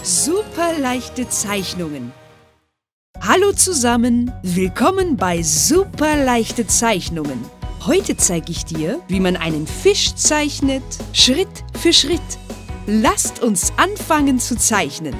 Super leichte Zeichnungen. Hallo zusammen, willkommen bei Super leichte Zeichnungen. Heute zeige ich dir, wie man einen Fisch zeichnet, Schritt für Schritt. Lasst uns anfangen zu zeichnen.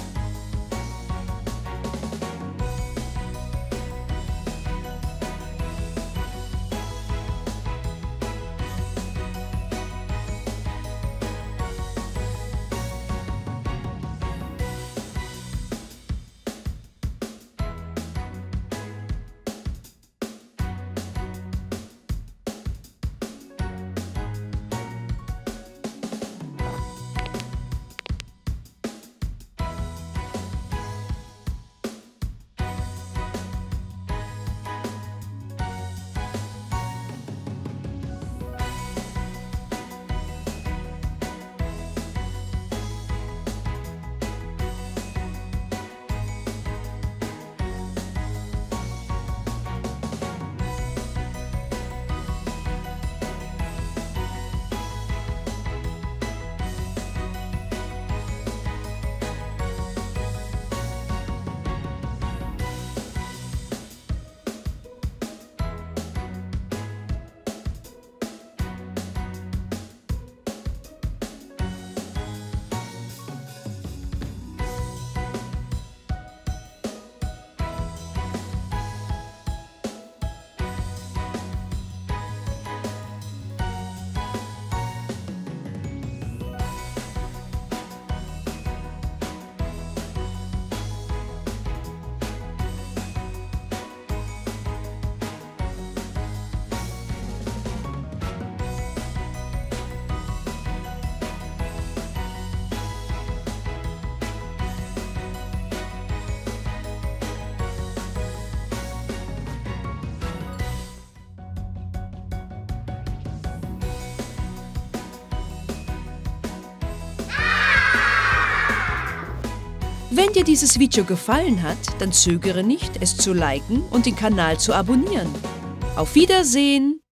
Wenn dir dieses Video gefallen hat, dann zögere nicht, es zu liken und den Kanal zu abonnieren. Auf Wiedersehen!